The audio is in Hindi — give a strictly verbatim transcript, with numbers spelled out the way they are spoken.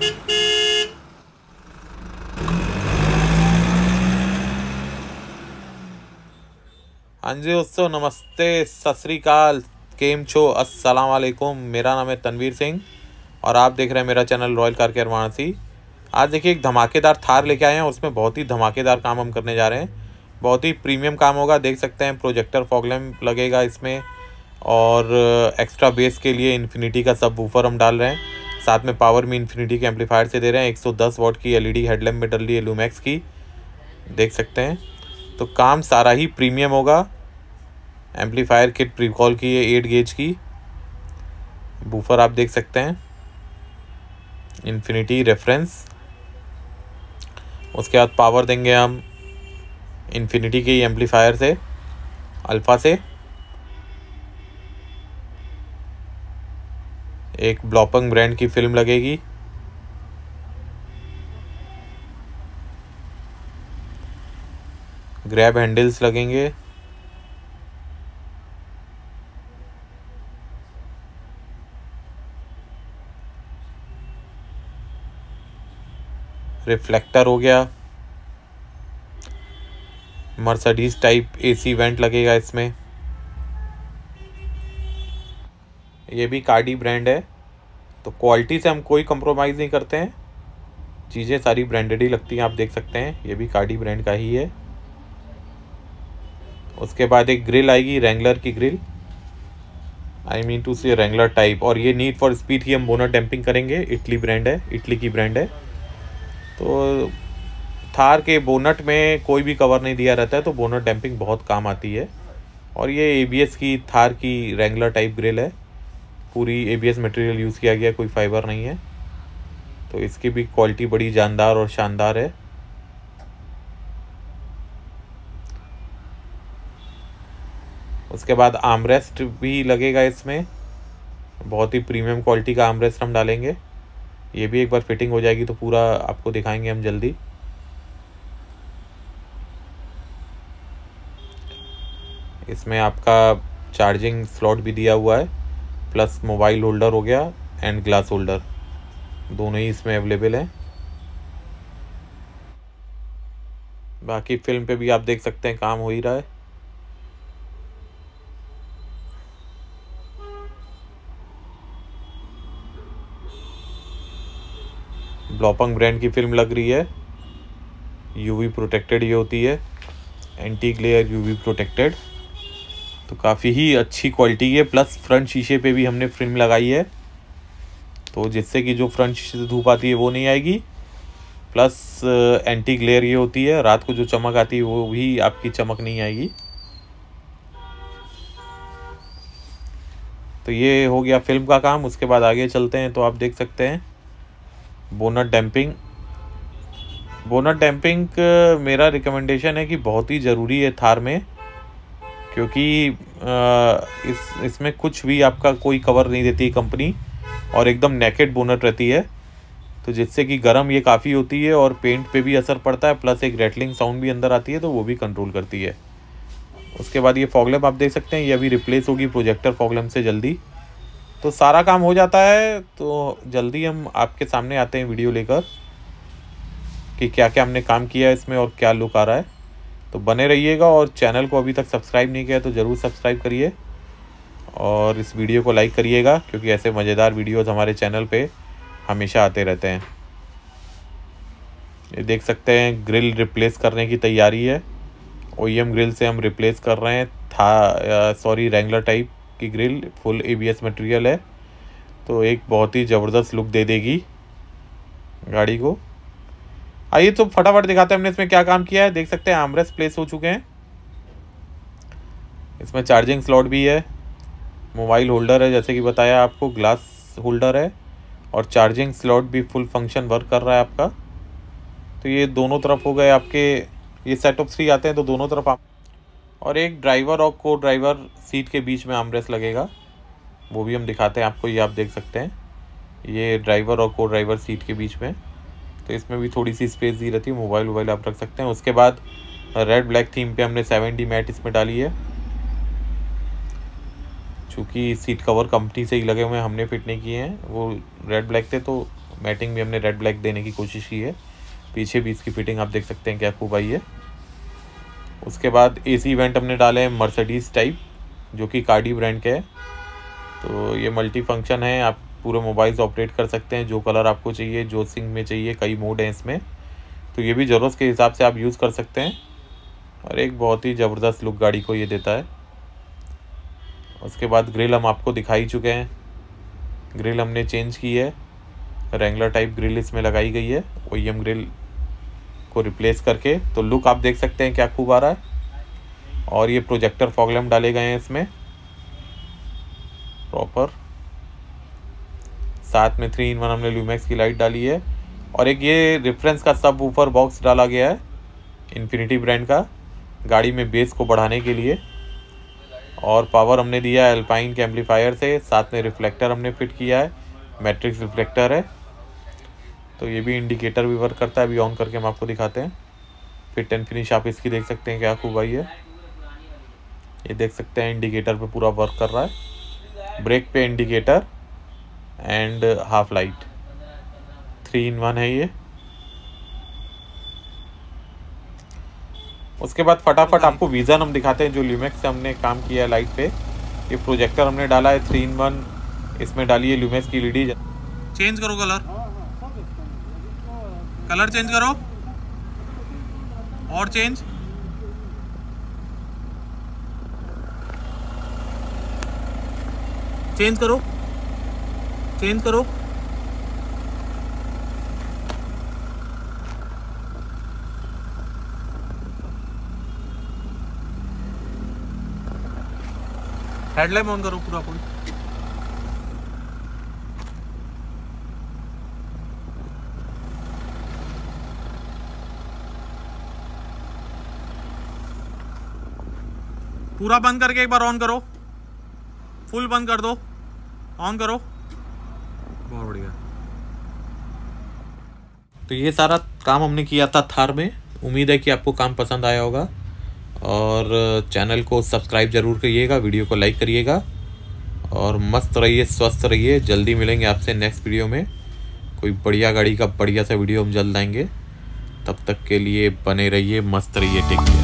हाँ जी दोस्तों, नमस्ते, सत श्री अकाल, केम छो, अस्सलाम वालेकुम। मेरा नाम है तनवीर सिंह और आप देख रहे हैं मेरा channel royal car care Varanasi. आज देखिए एक धमाकेदार थार लेके आए हैं, उसमें बहुत ही धमाकेदार काम हम करने जा रहे हैं। बहुत ही प्रीमियम काम होगा, देख सकते हैं। प्रोजेक्टर फॉग लैंप लगेगा इसमें और एक्स्ट्रा बेस के लिए इन्फिनिटी का सब वूफर हम डाल रहे हैं। साथ में पावर में इन्फिनिटी के एम्पलीफायर से दे रहे हैं। एक सौ दस वॉट की एलईडी हेडलैम्प में डल रही है लूमैक्स की, देख सकते हैं। तो काम सारा ही प्रीमियम होगा। एम्पलीफायर किट प्रीकॉल की है एट गेज की। बूफर आप देख सकते हैं, इन्फिनिटी रेफरेंस। उसके बाद पावर देंगे हम इन्फिनिटी के एम्पलीफायर से, अल्फा से। एक ब्लॉपंग ब्रांड की फिल्म लगेगी। ग्रैब हैंडल्स लगेंगे। रिफ्लेक्टर हो गया। मर्सिडीज टाइप एसी वेंट लगेगा इसमें। ये भी कार्डी ब्रांड है, तो क्वालिटी से हम कोई कंप्रोमाइज़ नहीं करते हैं। चीज़ें सारी ब्रांडेड ही लगती हैं, आप देख सकते हैं। ये भी कार्डी ब्रांड का ही है। उसके बाद एक ग्रिल आएगी, रेंगलर की ग्रिल, आई मीन टू से रेंगलर टाइप। और ये नीड फॉर स्पीड की हम बोनट डैम्पिंग करेंगे। इटली ब्रांड है, इटली की ब्रांड है। तो थार के बोनट में कोई भी कवर नहीं दिया रहता है, तो बोनट डैम्पिंग बहुत काम आती है। और ये एबीएस की थार की रेंगलर टाइप ग्रिल है। पूरी एबीएस मटेरियल यूज़ किया गया, कोई फाइबर नहीं है। तो इसकी भी क्वालिटी बड़ी जानदार और शानदार है। उसके बाद आर्मरेस्ट भी लगेगा इसमें। बहुत ही प्रीमियम क्वालिटी का आर्मरेस्ट हम डालेंगे। ये भी एक बार फिटिंग हो जाएगी तो पूरा आपको दिखाएंगे हम जल्दी। इसमें आपका चार्जिंग स्लॉट भी दिया हुआ है, प्लस मोबाइल होल्डर हो गया एंड ग्लास होल्डर, दोनों ही इसमें अवेलेबल है। बाकी फिल्म पे भी आप देख सकते हैं काम हो ही रहा है। ब्लॉपंग ब्रांड की फिल्म लग रही है। यूवी प्रोटेक्टेड ये होती है, एंटी ग्लेयर यूवी प्रोटेक्टेड। तो काफ़ी ही अच्छी क्वालिटी है। प्लस फ्रंट शीशे पे भी हमने फिल्म लगाई है, तो जिससे कि जो फ्रंट शीशे से धूप आती है वो नहीं आएगी। प्लस एंटी ग्लेयर ये होती है, रात को जो चमक आती है वो भी आपकी चमक नहीं आएगी। तो ये हो गया फिल्म का काम। उसके बाद आगे चलते हैं, तो आप देख सकते हैं बोनट डैम्पिंग। बोनट डैम्पिंग मेरा रिकमेंडेशन है कि बहुत ही ज़रूरी है थार में, क्योंकि इस इसमें कुछ भी आपका कोई कवर नहीं देती कंपनी और एकदम नेकेड बोनट रहती है। तो जिससे कि गर्म ये काफ़ी होती है और पेंट पे भी असर पड़ता है। प्लस एक रैटलिंग साउंड भी अंदर आती है, तो वो भी कंट्रोल करती है। उसके बाद ये फॉग लैंप आप देख सकते हैं, ये अभी रिप्लेस होगी प्रोजेक्टर फॉग लैंप से जल्दी। तो सारा काम हो जाता है, तो जल्दी हम आपके सामने आते हैं वीडियो लेकर कि क्या क्या हमने काम किया है इसमें और क्या लुक आ रहा है। तो बने रहिएगा, और चैनल को अभी तक सब्सक्राइब नहीं किया तो ज़रूर सब्सक्राइब करिए और इस वीडियो को लाइक करिएगा, क्योंकि ऐसे मज़ेदार वीडियोज़ हमारे चैनल पे हमेशा आते रहते हैं। ये देख सकते हैं ग्रिल रिप्लेस करने की तैयारी है। ओईएम ग्रिल से हम रिप्लेस कर रहे हैं था सॉरी रेंगलर टाइप की ग्रिल, फुल एबीएस मटेरियल है। तो एक बहुत ही ज़बरदस्त लुक दे देगी गाड़ी को। आइए तो फटाफट दिखाते हैं हमने इसमें क्या काम किया है। देख सकते हैं आर्मरेस्ट प्लेस हो चुके हैं। इसमें चार्जिंग स्लॉट भी है, मोबाइल होल्डर है जैसे कि बताया आपको, ग्लास होल्डर है और चार्जिंग स्लॉट भी फुल फंक्शन वर्क कर रहा है आपका। तो ये दोनों तरफ हो गए आपके, ये सेट ऑफ थ्री आते हैं तो दोनों तरफ आप। और एक ड्राइवर और को ड्राइवर सीट के बीच में आर्मरेस्ट लगेगा, वो भी हम दिखाते हैं आपको। ये आप देख सकते हैं, ये ड्राइवर और को ड्राइवर सीट के बीच में। तो इसमें भी थोड़ी सी स्पेस दी रहती है, मोबाइल वोबाइल आप रख सकते हैं। उसके बाद रेड ब्लैक थीम पे हमने सेवन डी मैट इसमें डाली है। चूँकि सीट कवर कंपनी से ही लगे हुए हैं, हमने फिट नहीं किए हैं, वो रेड ब्लैक थे तो मैटिंग भी हमने रेड ब्लैक देने की कोशिश की है। पीछे भी इसकी फिटिंग आप देख सकते हैं क्या खूब आई है। उसके बाद एसी वेंट हमने डाले हैं मर्सिडीज़ टाइप, जो कि कार्डी ब्रांड के है। तो ये मल्टी फंक्शन है, आप पूरे मोबाइल से ऑपरेट कर सकते हैं, जो कलर आपको चाहिए, जो सिंक में चाहिए, कई मोड हैं इसमें। तो ये भी ज़रूरत के हिसाब से आप यूज़ कर सकते हैं और एक बहुत ही ज़बरदस्त लुक गाड़ी को ये देता है। उसके बाद ग्रिल हम आपको दिखा ही चुके हैं, ग्रिल हमने चेंज की है, रेंगलर टाइप ग्रिल इसमें लगाई गई है ओ ई एम ग्रिल को रिप्लेस करके। तो लुक आप देख सकते हैं क्या खूब आ रहा है। और ये प्रोजेक्टर फॉग लैम्प डाले गए हैं इसमें प्रॉपर, साथ में थ्री इन वन हमने ल्यूमैक्स की लाइट डाली है। और एक ये रेफरेंस का सब वूफर बॉक्स डाला गया है इन्फिनिटी ब्रांड का, गाड़ी में बेस को बढ़ाने के लिए। और पावर हमने दिया है अल्पाइन के एम्पलीफायर से, साथ में रिफ्लेक्टर हमने फिट किया है, मैट्रिक्स रिफ्लेक्टर है। तो ये भी इंडिकेटर भी वर्क करता है, अभी ऑन करके हम आपको दिखाते हैं। फिट एंड फिनिश आप इसकी देख सकते हैं क्या खूब आई है। ये देख सकते हैं इंडिकेटर पे पूरा वर्क कर रहा है, ब्रेक पे indicator and half light, three in one है ये। उसके बाद फटाफट आपको विजन हम दिखाते हैं, जो ल्यूमैक्स से हमने काम किया है लाइट पे। ये प्रोजेक्टर हमने डाला है थ्री इन वन, इसमें डाली है ल्यूमैक्स की एलईडी। चेंज करो कलर, कलर चेंज करो और चेंज, चेंज करो, चेंज करो। हेडलाइट ऑन करो पूरा फुल। पूरा बंद करके एक बार ऑन करो, फुल बंद कर दो, ऑन करो। बहुत बढ़िया। तो ये सारा काम हमने किया था थार में। उम्मीद है कि आपको काम पसंद आया होगा और चैनल को सब्सक्राइब ज़रूर करिएगा, वीडियो को लाइक करिएगा और मस्त रहिए, स्वस्थ रहिए। जल्दी मिलेंगे आपसे नेक्स्ट वीडियो में, कोई बढ़िया गाड़ी का बढ़िया सा वीडियो हम जल्द आएंगे। तब तक के लिए बने रहिए, मस्त रहिए, टेक केयर।